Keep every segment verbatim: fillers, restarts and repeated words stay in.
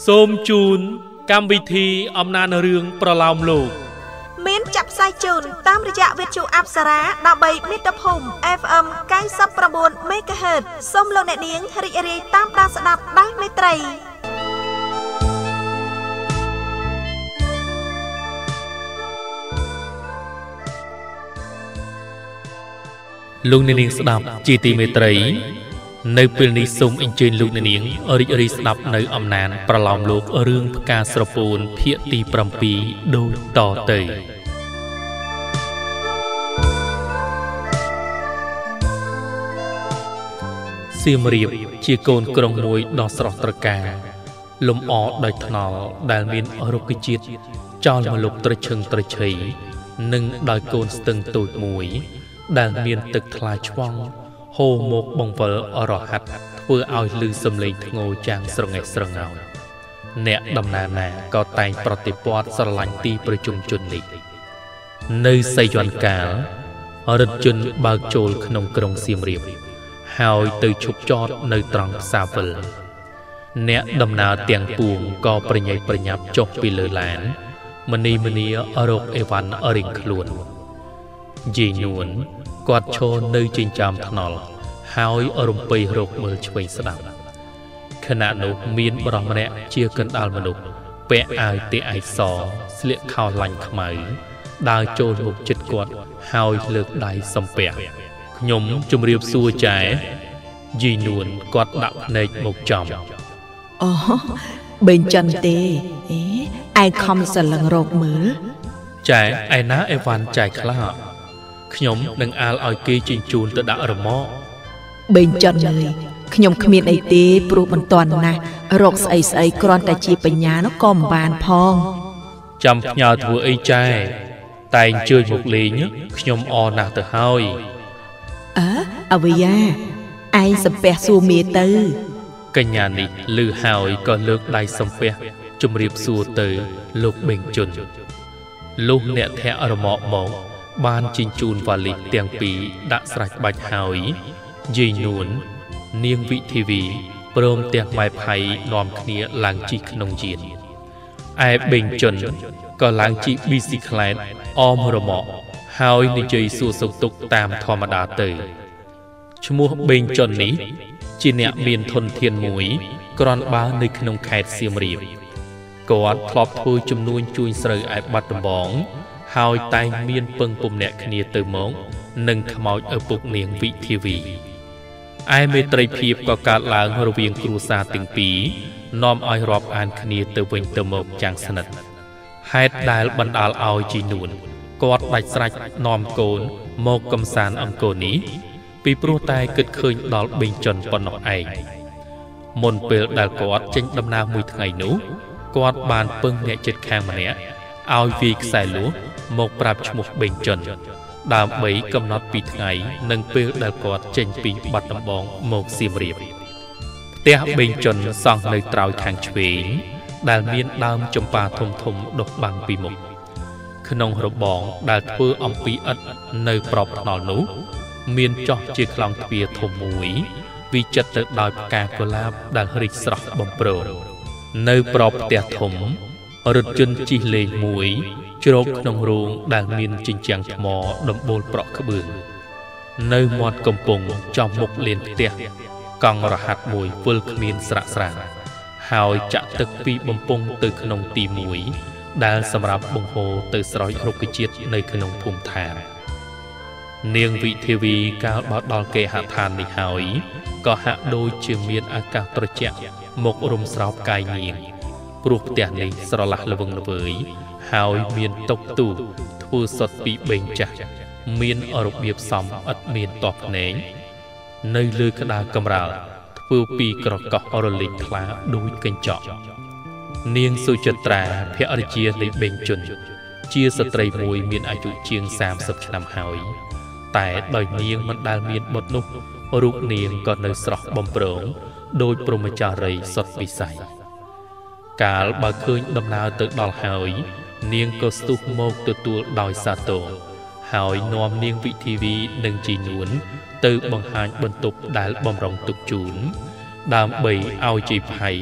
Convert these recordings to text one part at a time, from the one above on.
សូមជូនកម្មវិធីអំណាចរឿងប្រឡោមលោកមានចាប់ផ្សាយជូនតាមរយៈវិទ្យុអប្សរាដើម្បីមាតុភូមិ เอฟ เอ็ม เก้าสิบเก้า មេហ្គាហឺត សូមលោកអ្នកនាងរីករាយតាមដានស្ដាប់ដោយមេត្រីលោកអ្នកនាងស្ដាប់ជាទីមេត្រីនៅពេលនេះសូមអញ្ជើញលោកអ្នកនាងរីករាយស្ដាប់នៅអំណានប្រឡោមលោករឿងផ្កាស្រពោនភាគទីbảyដូចតទៅសៀមរាបជាកូនក្រុងមួយដ៏ស្រស់ត្រកាលលំអដោយថ្នល់ដែលមានរុក្ខជាតិចោលម្លប់ត្រឈឹងត្រឈៃនិងដោយកូនស្ទឹងតូចមួយដែលមានទឹកថ្លាឆ្វង់ហូរមកបង្វិលអរហ័តធ្វើឲ្យឮសំឡេងធ្ងោចាំងស្រងេះស្រងោយអ្នកដំណើរណាក៏តែងប្រតិព័ទ្ធស្រឡាញ់ទីប្រជុំជននេះនៅសីយ័នកាលរថយន្តបើកចូលក្នុងក្រុងសៀមរាបហើយទៅឈប់ចតនៅត្រង់ផ្សារវិលអ្នកដំណើរទាំងពួងក៏ប្រញ៉ៃប្រញាប់ចុះពីលើឡានមនីមនីរកអេវ៉ាន់រៀងខ្លួនយីនួនគាត់ឈរនៅចិញ្ចើមថ្នល់ហើយរំពៃរកមើលឆ្វេងស្ដាំខណៈនោះមានបរិសម្នាក់ជាកណ្ដាលមនុស្សពាក់អាវទាឯកសស្លៀកខោឡាញ់ខ្មៅដើរចូលមុខជិតគាត់ហើយលើកដៃសំពះខ្ញុំជម្រាបសួរចែយីនួនគាត់ដាក់ភ្នែកមកចំអូបេងចន្ទទេអេឯខំសលឹងរកមើលចែឯណាអេវ៉ាន់ចែខ្លះខ្ញុំនឹងអាលឲ្យគេជិញ្ជូនទៅដាក់រមាក់បេងចន្ទអើយខ្ញុំគ្មានអីទេព្រោះមិនទាន់ណាស់រកស្អីស្អីគ្រាន់តែជាបញ្ញានោះក៏មិនបានផងចាំផ្ញើធ្វើអីចែតែងជើញមកលេងខ្ញុំអរណាស់ទៅហើយអើអវយ៉ាឯងសំពះសួរមេទៅកញ្ញានេះលឺហើយក៏លើកដៃសំពះជម្រាបសួរទៅលោកបេងជុនលុះអ្នកធាក់រមាក់មកបានជិញ្ជូនវ៉ាលីទាំងពីរដាក់ស្រេចបាច់ហើយយាយនួននាងវិធីវីព្រមទាំងម៉ែផៃនាំគ្នាឡើងជិះក្នុងយានឯបេងជុនក៏ឡើងជិះប៊ីស៊ីក្លេតអមរមាក់ហើយនិយាយសួរសុខទុក្ខតាមធម្មតាទៅឈ្មោះបេងជុននេះជាអ្នកមានធនធានមួយក្រាន់បើនៅក្នុងខេត្តសៀមរាបគាត់ធ្លាប់ធ្វើជំនួញជួយស្រូវឯបាត់ដំបងហើយតែងមានពឹងពំនាក់គ្នាទៅមកនឹងខ្មោចឪពុកនាងវិធីវីឯមេត្រីភាពក៏កើតឡើងរវាងគ្រួសារទាំងពីរនាំឲ្យរាប់អានគ្នាទៅវិញទៅមកយ៉ាងស្និទ្ធហេតុដែលបណ្ដាលឲ្យជីនួនគាត់ដាច់ស្រេចនាំកូនមកកំសាន្តអង្គរនេះពីព្រោះតែគិតឃើញដល់បេងចុនប៉ុណ្ណោះឯងមុនពេលដែលគាត់ចេញដំណើរមួយថ្ងៃនោះគាត់បានពឹងអ្នកជិតខាងម្នាក់ឲ្យវាយខ្សែលួសមកប្រាប់ឈ្មោះបេងចុនដើម្បីកំណត់ពីថ្ងៃនិងពេលដែលគាត់ចេញពីបាត់ដំបងមកសៀមរាបផ្ទះបេងចុនសង់នៅត្រើយខាងឆ្វេងដែលមានដើមចម្ប៉ាធំធំដុះបាំងពីមុខក្នុងរបងដែលធ្វើអំពីឥដ្ឋនៅប្របថ្នល់នោះមានចោះជាខ្លោងទ្វារធំមួយវិចិត្រទៅដោយផ្កាកុលាបដែលរីកស្រស់បំព្រងនៅប្របផ្ទះធំរថយន្តជិះលេងមួយជ្រកក្នុងរោងដែលមានជញ្ជាំងថ្មដំបូលប្រក់ក្បឿងនៅមាត់កំពង់ចំមុខលានផ្ទះកង់រហាត់មួយវិលគ្មានស្រាក់ស្រានហើយចាក់ទឹកពីបំពង់ទៅក្នុងទីមួយដែលសម្រាប់បង្ហូរទៅស្រោចរុក្ខជាតិនៅក្នុងភូមិឋាននាងវិធីវីកាលបោះដល់គេហដ្ឋាននេះហើយក៏ហាក់ដូចជាមានអាកាសត្រជាក់មករំស្រោបកាយនាងព្រោះផ្ទះនេះស្រឡះល្វឹងល្វើយហើយមានតុទូធ្វើសុទ្ធពីបេងចាស់មានរបៀបសមឥតមានតោះភ្នែកនៅលើក្តារកម្រាលធ្វើពីក្រកោះរលីងថ្លាដូចកញ្ចក់នាងសុចិត្រាភរិយានៃបេងជុនជាស្ត្រីមួយមានអាយុជាងសាមសិបឆ្នាំហើយតែដោយនាងមិនដែលមានបុត្រនោះរូបនាងក៏នៅស្រស់បំព្រងដោយព្រហ្មចារីសុទ្ធវិស័យកាលបើឃើញដំណើរទៅដល់ហើយនាងក៏ស្ទុះមកទទួលដោយសាទរហើយនាំនាងវិធីវីនិងជីនួនទៅបង្ហាញបន្ទប់ដែលបំរុងទុកជូនដើម្បីឲ្យជីផៃ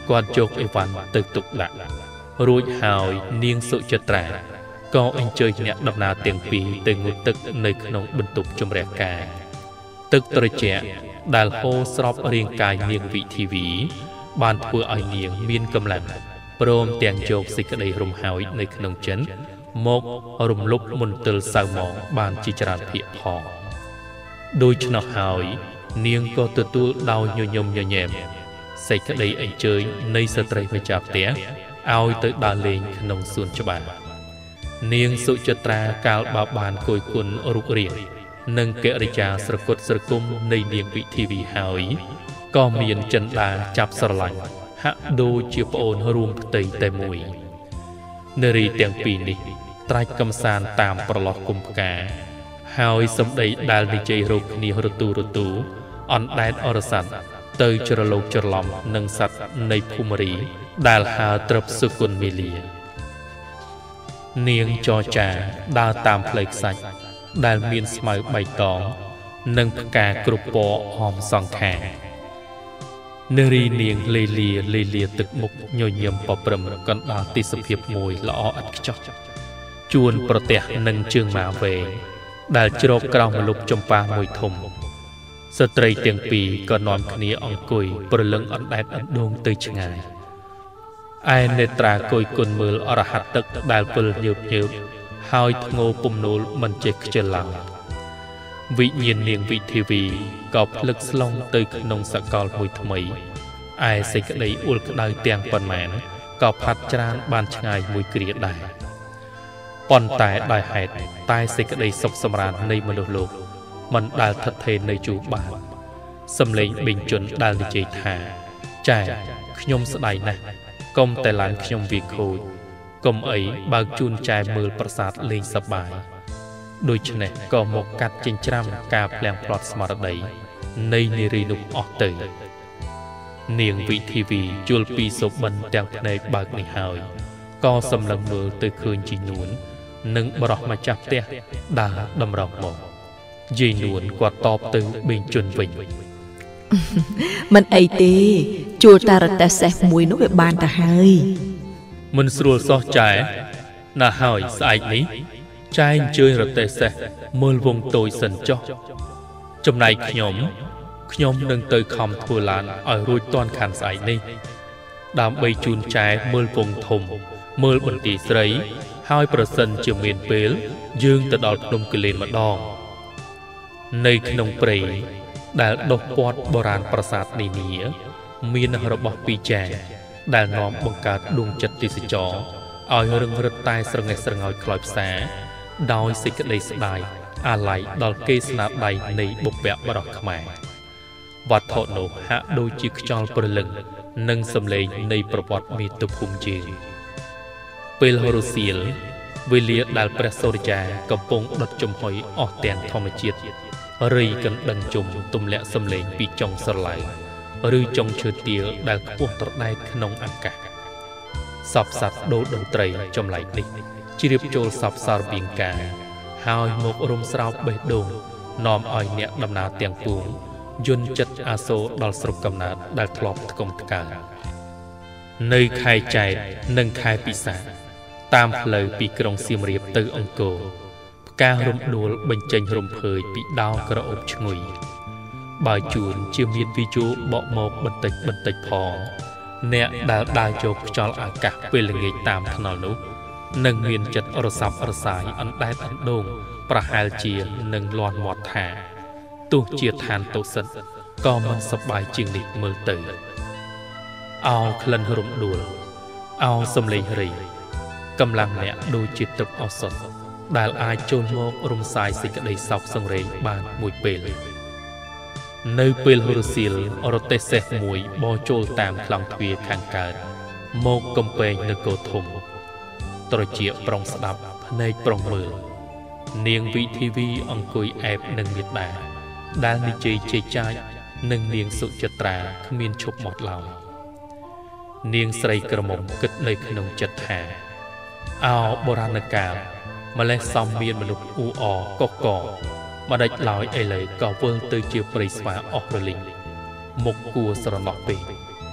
គាត់យកអីវ៉ាន់ទៅទុកដាក់រួចហើយនាងសុចិត្រាក៏អញ្ជើញអ្នកដំណើរទាំងពីរទៅងូតទឹកនៅក្នុងបន្ទប់ជម្រះកាយទឹកត្រជាក់ដែលហូរស្របរាងកាយនាងវិធីវីបានធ្វើឲ្យនាងមានកម្លាំងព្រមទាំងយកសេចក្តីរំហើយនៅក្នុងចិនមករំលប់មន្ទិលសៅហ្មងបានជាច្រើនភាគផងដូច្នោះហើយនាងក៏ទទួលដោយញញឹមញញែមសេចក្តីអញ្ជើញនៃស្ត្រីម្ចាស់ផ្ទះឲ្យទៅដើរលេងក្នុងសួនច្បារនាងសុចិត្រាកាលបើបានគយគុណរូបរាងនិងកិរិយាស្រគត់ស្រគំនៃនាងវិធីវីហើយក៏មានចិន្តាចាប់ស្រឡាញ់ហាក់ដូចជាប្អូនរួមផ្ទៃតែមួយនារីទាំងពីរនេះត្រាច់កំសាន្តតាមប្រឡោះគុំផ្កាហើយសម្ដីដែលនិយាយរកគ្នារទូរទូអណ្ដែតអរស័ព្ទទៅច្រឡោកច្រឡំនឹងសត្វនៃភូមិរីដែលហើត្រឹបសុគន្ធមេលានាងចរចាដើរតាមផ្លូវខ្សាច់ដែលមានស្មៅបៃតងនិងផ្កាគ្រប់ពណ៌អមសង្ខានារីនាងលេលាលេលាទឹកមុខញញឹមប្រព្រឹមកណ្ដាលទេសភាពមួយល្អឥតខ្ចោះជួនប្រទះនឹងជើងម៉ាវែងដែលជ្រកក្រោមម្លប់ចម្ប៉ាមួយធំស្ត្រីទាំងពីរក៏នាំគ្នាអង្គុយប្រលឹងអណ្ដែតអណ្ដូងទៅឆ្ងាយឯនេត្រាគយគុណមើលអរហត្តទឹកដែលពិលញើបញើបហើយធ្ងោពំនូលមិនចេះខ្ជិលឡើយវិញ្ញាណនាងវិធីវីក៏ភ្លឹកស្លុងទៅក្នុងសកលមួយថ្មីឯសេចក្តីអ៊ុលក្តៅទាំងប៉ុន្មានក៏ផាត់ច្រានបានឆ្ងាយមួយគ្រាដែរប៉ុន្តែដោយហេតុតែសេចក្តីសុខសម្រាន្តនៃមនុស្សលោកមិនដែលថិតថេរនៅជួបបានសំឡេងបេញ្ជុនដែលនិយាយថាចែខ្ញុំស្ដាយណាស់កុំតែឡានខ្ញុំវាខូចកុំអីបើកជូនចែមើលប្រាសាទលេងសប្បាយដូច្នេះក៏មកកាត់ចិញ្ច្រាំការផ្លាំងផ្លត់ស្មារតីនៃនារីនោះអស់ទៅនាងវិធីវីជុលពីសុបិនទាំងភ្នែកបើកនេះហើយក៏សម្លឹងមើលទៅឃើញជីនួននិងបរោះម្ចាស់ផ្ទះដើរតម្រង់មកយាយនួនគាត់តបទៅបេងជុនវិញមិនអីទេជួលតារតេសេះមួយនោះវាបានទៅហើយមិនស្រួលសោះចែណាស់ហើយស្អែកនេះចែអញ្ជើញរតេសេះមើលវងតូចសិនចុះចំណែកខ្ញុំខ្ញុំនឹងទៅខំធ្វើឡានឲ្យរួចតាន់ខានស្អែកនេះដើម្បីជូនចែមើលវងធំមើលបន្ទាយស្រីហើយប្រសិនជាមានពេលយើងទៅដល់ភ្នំគិលែនម្ដងនៅក្នុងព្រៃដែលដុះព័ទ្ធបុរាណប្រាសាទនានាមានរបស់ពីរចែដែលនាំបង្កើតដួងចិត្តទេសចរឲ្យរឹងរឹតតែស្រងេះស្រងោចខ្លោចផ្សាដោយសេចក្តីស្ដាយអាល័យដល់កេស្នាដៃនៃបុព្វបុរសខ្មែរវត្ថុនោះហាក់ដូចជាខ្យល់ព្រលឹងនិងសម្លេងនៃប្រវត្តិមាតុភូមិយើងពេលរសៀលវេលាដែលព្រះសូរិយាកំពុងដុតចំហុយអស់ទាំងធម្មជាតិរីកណ្ដឹងជុំទម្លាក់សម្លេងពីចុងស្រឡៅឬចុងឈើទាលដែលខ្ពស់ត្រដែតក្នុងអាកាសសពសត្វដូរតន្ត្រីចម្លែកនេះជ្រាបចូលសពសារបៀងកាហើយមករំស្រោបបេះដូងនាំឲ្យអ្នកដំណើរទាំងពួងយន្តចិត្តអាសូរដល់ស្រុកកំណើតដែលធ្លាប់ថ្កុំថ្កើងនៅខែចែកនិងខែពិសាតាមផ្លូវពីក្រុងសៀមរាបទៅអង្គរផ្ការំដួលបញ្ចេញរំភើយពីដោក្រអូបឈ្ងុយបើជួនជាមានវិជូបកមកបន្តិចបន្តិចផងអ្នកដែលដើរចូលខ្យល់អាកាសពេលល្ងាចតាមថ្នល់នោះនឹងមានចិត្តរសាប់រសាយអណ្ដែតអណ្ដូងប្រហែលជានឹងលាន់មាត់ថាទោះជាឋានតុសិតក៏មិនសប្បាយជាងនេះមើលទៅអោក្លិនរំដួលអោសំលេងរីកម្លាំងអ្នកដូចជាទឹកអសត់ដែលអាចចូលមករំសាយសេចក្តីសោកសង្រេងបានមួយពេលនៅពេលរសៀលរទេះសេះមួយបោះចូលតាមខ្លងទ្វារខាងកើតមកកំពែងនគរធំត្រជាប្រុងស្ដាប់ភ្នែកប្រុងមើលនាងវិធីវីអង្គុយអែបនឹងមេដាដែលនិយាយជេរចាចនឹងនាងសុចិត្រាគ្មានឈប់មាត់ឡើយនាងស្រីក្រមុំគិតនៅក្នុងចិត្តថាអោបុរាណកាលម្លេះសំមានមនុស្សអ៊ូអកកកមកដាច់ឡើយឥឡូវក៏វិលទៅជាព្រៃស្វាអស់រលីងមុខគួរស្រណោះពេក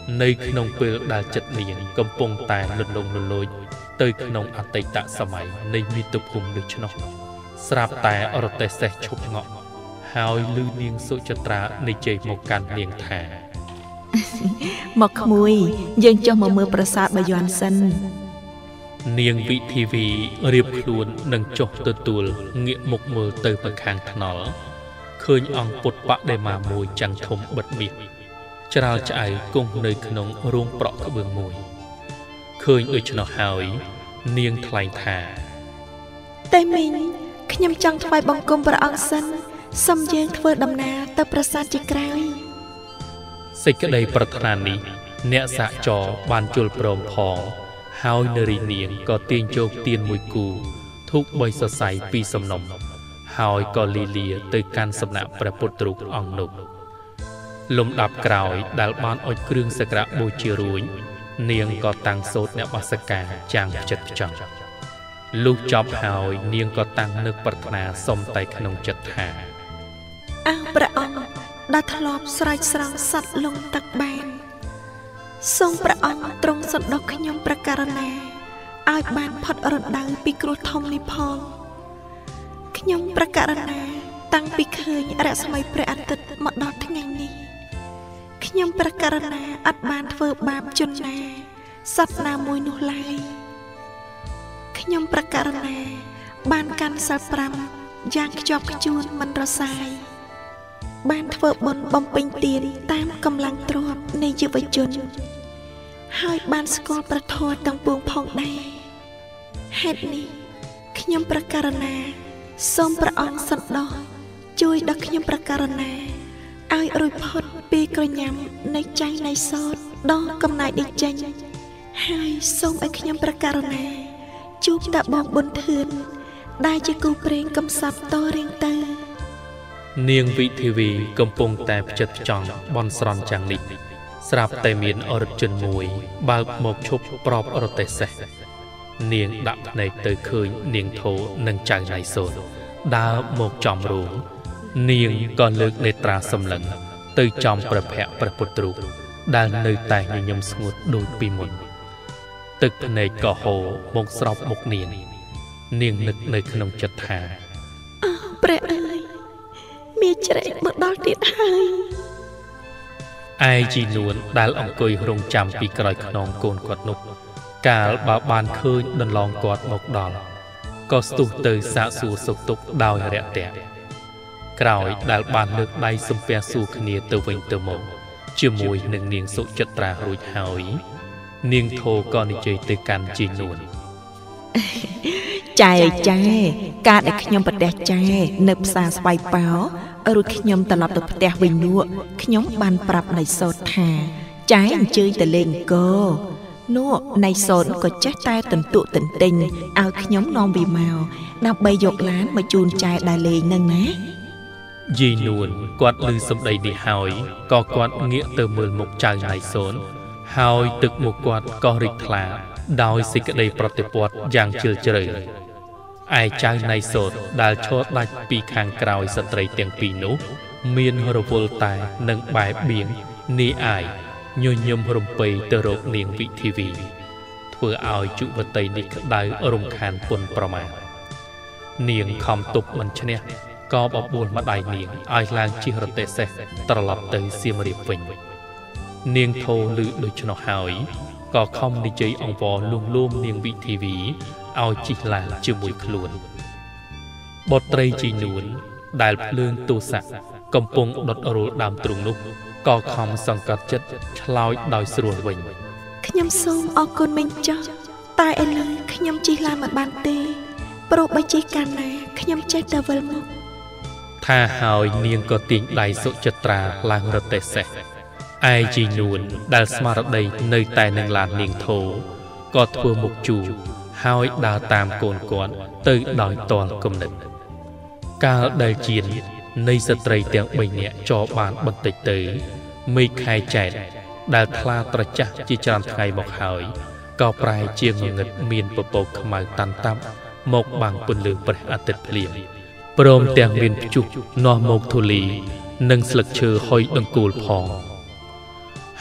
ในขนมเปลือกดาจัดเนียงกำปงแต่หลุดลงหลุดลอยเตยขนมอัตตะสมัยในมิตรภูมิดึชนกสราบแต่อรเตเสชบเงาะหายลือเนียงสุจตราในใจหมกการเนียงแทหมกขมุยยังจะมาเมื่อประสาทบยอนสันเนียงวิทีวีเรียบครูนนังจกตัวตัวเงียหมกมือเตยประคางถนอเคยอ่องปดปะได้มามวยจังทมบัดเบียจะเราจะไอ้กุ้งในขนมรวงเปราะกระเบื้องมวยเคยเอ่ยชนหายเนียงทลายถาแต่มิงขยำจังทวายบังกรมประอังสันสมเยงทเวดำนาตะประสาทจิกรายสิกระไดประธานนี้เนสะจอบานจุลโปรมพองหายนรีเนียงก็เตียงโจกเตียนมวยกูทุกใบสดใสปีสมนมหายก็ลีเลียเตยการสำนักประปุตรุกอ่องนุกลมดับกล่าวดัลบานอดเครื่องสกระโบจิรุยเนียงก็ตั้งโซดเนบสกาจางจัดจังลูกจอบหายเนียงก็ตั้งนึกปรารถนาสมไตขนมจัดหาอ้าวประองได้ทลอบสลายสลางสัตว์ลงตักแบนทรงประองตรงสดดอกขยมประการณาอายบานพอดอรดดังปีกรุทมนิพองขยมประการณาตั้งปีเคยระสมัยประอัตต์มาดอดทั้งไงนี้ขยมประการณาอัดบานเฟิบบาปจนนาสัตว์นามวยนุไลขยมประการณาบานการสัตว์ปรำยางจอบขจูนมันระสายบ้านเฟิบบนบอมปิงเตียนตามกำลังตรวจในยุวชนให้บ้านสกอลประทอตังปวงพองได้เหตุนี้ขยมประการณาส้มประอองสันดอช่วยดักขยมประการณาไอรุยพอดปีกระยำในใจในซอดดอกำนายดิจังให้ส้มไอขยมประการณาจูบตะบองบนเทือนได้จะกูเปรงกำสับต่อเรียงเตอเนียงวิทีวีกำปงแต่จัดจังบอนสรอนจังนิสราบแต่เมียนอรจนมวยบาหมกชุบปรอบอรเตเสเนียงดับในเตยเคยเนียงโถนังใจในโซนดาหมกจอมรูเนียงก่อนเลิกในตราสำลังเตยจอมประแพะประปุตรุดาในแต่ยยมสงดโดยปีมุนตึกในก่อโหหมกสรอบหมกเนียนเนียงนึกในขนมจัดหาเปรย์มีเจริญเมื่อดอลติดหายไอจีนวลได้ลองกุยรงจำปีกรอยขนมโกนกอดนุกกาลบาบานเคยดันลองกอดหมกดอลก็สตุเตยสะสูสุกตุกดาวเระแตกกล่าวได้บานเลือกได้สมเปียสู่คเนียเตวิงเตมงเชื่อมวยหนึ่งเนียงสุจัตรารุ่ยหายเนียงโทก่อนใจเตกันจีนวลใจใจการได้ขยมประเดใจเนึบสาสไปเปล่าหรือขยมตลอดตัวประเดวิญญัวขยมบานปรับในโซดหาใจเจยแต่เล่งโกนัวในโซนก็จะใจตันตุตันติงเอาขยมนองบีมาวนับใบหยกล้านมาจูนใจได้เลยนั่งนะยีนวลกวาดลือสมได้ดีหายก็กวาดเงี้ยเติมมือหมกใจในโซนหายตึกหมกกวาดก็ริกลาดาวสิกได้ปฏิปวัติอย่างเชื่อเจริญไอใจในโสดได้โชดได้ปีคางกราวสตรีเตียงปีนุเมียนฮรวลตายนังใบเบียงนีไอโยนยมรมไปเตโรกเนียงวิทีวีเพื่อเอาจุวตัยนิกได้อารมณ์คานปนประมาณเนียงคำตุกมันเชเนก็บอบวนมาได้เนียงไอลางจิรเตเซตลอดเตยเสียมรีฟิงเนียงโทลือโดยชนหายก็คอมดีเจองวอลุ่มลุ่มเนียงวิทีวีเอาจิลาจมวยขลุ่นบทเตยจีนูนได้เลื่อนตูสักกำปงดดอรุดามตรุงนุกก็คอมสังกัดจัดชลอยดอยสรวนวิญขยำส้มออกกลเมงจ้าตายเอเลยขยำจีลามาบานเตโปรใบจีกันนาขยำเจตเดวลมุกถ้าหายเนียงก็ติงได้สุจตราลางรเตเสไอจีนูนได้สมาร์ทได้ในแต่หนึ่งล้านเนียงโทก็ทัวมุกจูหายดาวตามโกนกวนเตยดอยตอนกำเนิดกาได้จีนในสตรีเตียงใบเนียจอบานบันติเตยไม่ใครแจกได้ทลาตระจักจีจานไทยบอกหายก็ปลายเจียงเงินเมียนปปกขมายตันตั้มหมกบางปนลืมประอัติเปลี่ยนโปรมเตียงเมียนจุกนอหมกทุลีนังสลักเชอหอยดังกูลพองห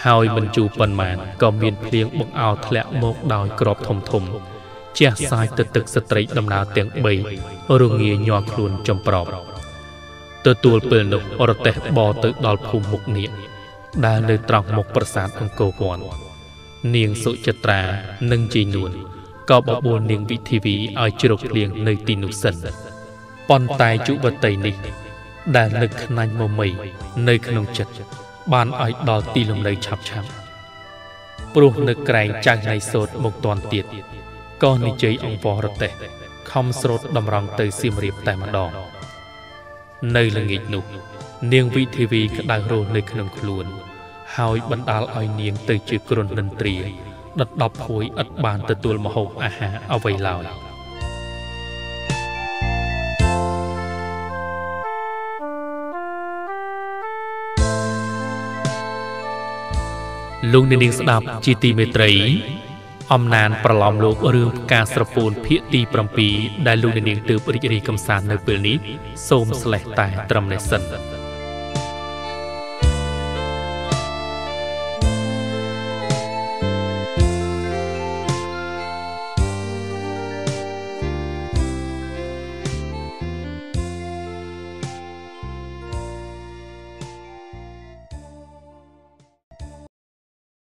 ហើយមិនជូរប៉ុន្មានក៏មានភ្លៀងបង្អោធ្លាក់មកដោយក្របធំធំជះសាយទៅទឹកស្ត្រីដំណើរទាំងបីរងាញ័រខ្លួនចំប្រប់ទទួលពេលនោះរទេះបរទៅដល់ភូមិមុខនាគដែលនៅត្រង់មុខប្រាសាទអង្គរវត្តនាងសុចិត្រានិងជីនួនក៏បបួលនាងវិធីវីឲ្យជ្រកភ្លៀងនៅទីនោះសិនប៉ុន្តែយុវតីនេះដែលនឹកខ្នាញ់មមៃនៅក្នុងចិត្តបានឲ្យដល់ទីលំនៅឆាប់ឆាប់ព្រោះនឹកក្រែងចាស់នៃសូត្រមកតាន់ទៀតក៏និយាយអង្វររទេះខំស្រោតតម្រង់ទៅសៀមរាបតែម្ដងនៅល្ងាចនោះនាងវិធីវីក្តៅរស់នៅក្នុងខ្លួនហើយបណ្ដាលឲ្យនាងទៅជាគ្រុននិន្ទ្រាដិតដប់ភួយឥតបានទទួលម្ហូបអាហារអ្វីឡើយលោកអ្នកនាងស្ដាប់ជាទីមេត្រីអំណានប្រឡំលោករឿងផ្កាស្រពោនភាគទី7ដែលលោកអ្នកនាងទើបរីករាយកំសាន្តនៅពេលនេះសូមស្លេះតែត្រឹមនេះសិន